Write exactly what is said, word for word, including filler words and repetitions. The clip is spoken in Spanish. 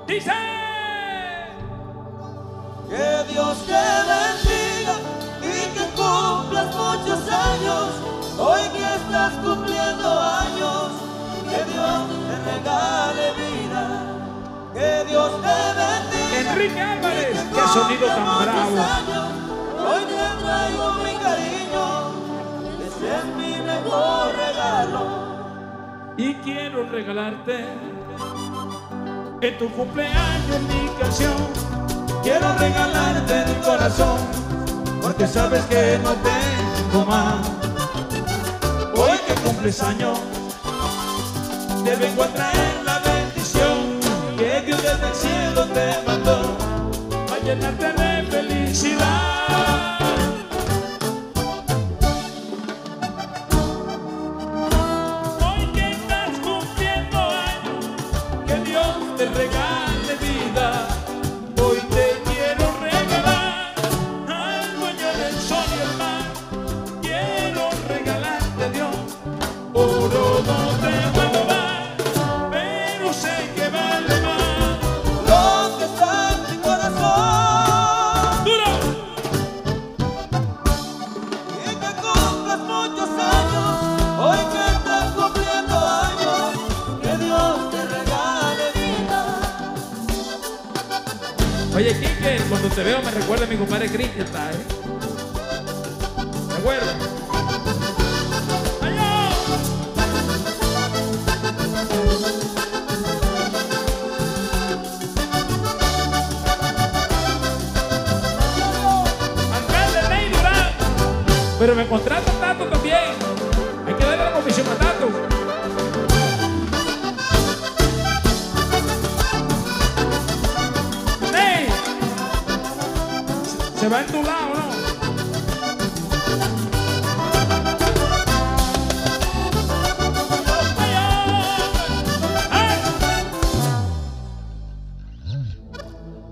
Dice: que Dios te bendiga y que cumplas muchos años. Hoy que estás cumpliendo años, que Dios te regale vida. Que Dios te bendiga. Enrique Álvarez, qué sonido tan bravo. Años, hoy te traigo mi cariño, ese es mi mejor regalo. Y quiero regalarte en tu cumpleaños mi canción. Quiero regalarte mi corazón, porque sabes que no tengo más. Hoy que cumples años, te vengo a traer la bendición que Dios desde el cielo te mandó, a llenarte de felicidad. Hoy que estás cumpliendo años, que Dios te regale vida. Hoy te quiero regalar al dueño del sol y el mar. Quiero regalarte, Dios, oro no te puedo dar, pero sé que vale más lo que está en mi corazón. ¡Duro! Y que cumplas muchos años, hoy que estás cumpliendo años, que Dios te regale vida. Oye, Quique, cuando te veo me recuerda a mi compadre Cristian, ¿está, eh? ¿Me acuerdas? Pero me contrata Tato también. Hay que darle la comisión a Tato. ¡Ey! Se va en tu lado, ¿no?